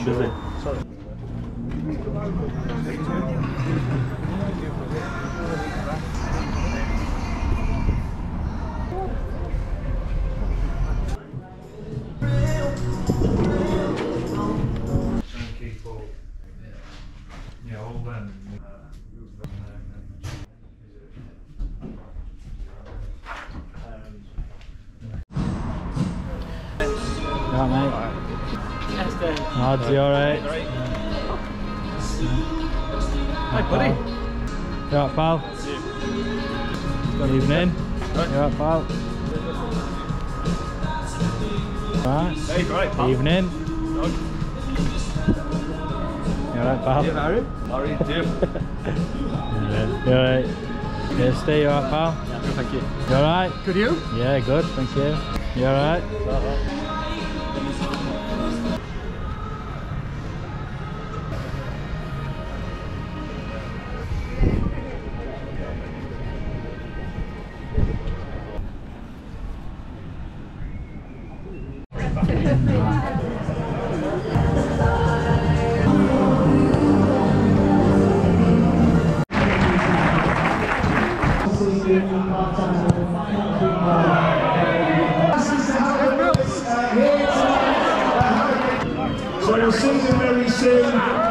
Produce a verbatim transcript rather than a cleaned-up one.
does he? Sorry. Yeah, all them. Alright, mate. Lads, you alright? Hi, buddy. You alright, pal? Good evening. You alright, pal? Alright. Hey, right, pal. Evening. You alright, pal? Yeah, Harry. How are you doing? You alright? Yeah, Steve, you alright, pal? Yeah, good, thank you. You alright? Good, you? Yeah, good, thank you. You alright? So we'll see you very soon.